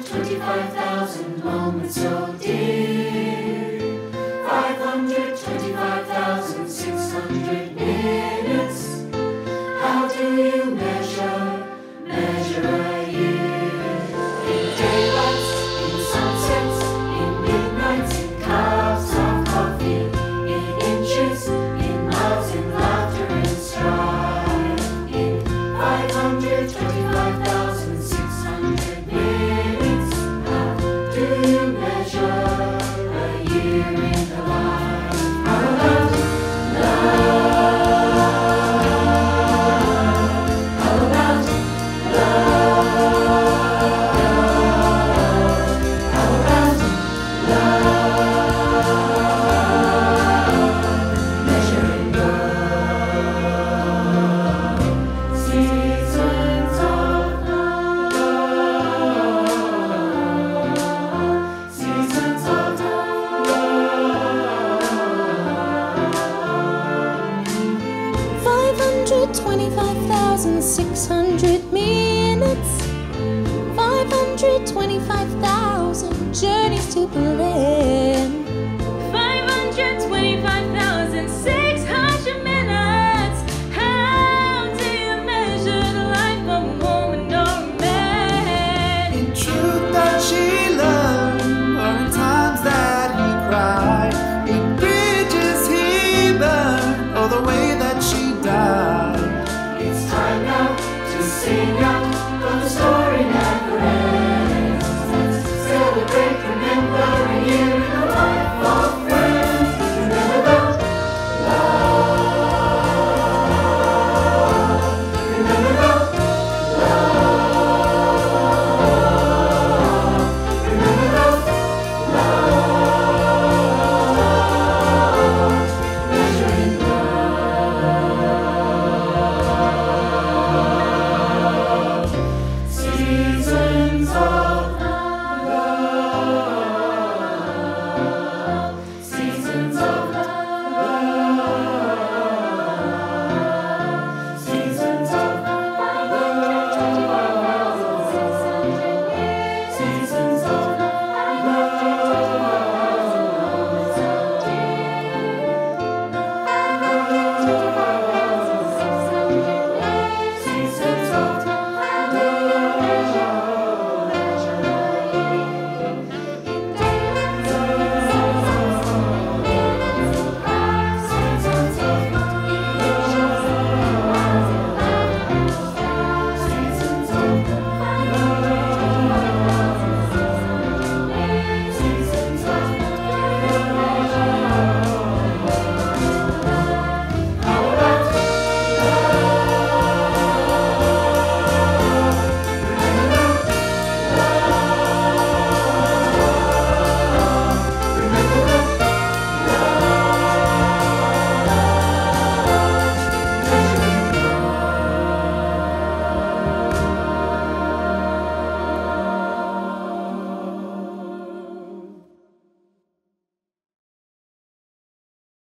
525,000 moments so dear. 525,600 minutes. How do you measure a year? In daylights, in sunsets, in midnights, in cups of coffee, in inches, in miles, in laughter and strife. In 525,600 minutes, how do you measure a year in the life? How about seasons of love, seasons of love. 525,600 minutes, 525,000 journeys to Berlin.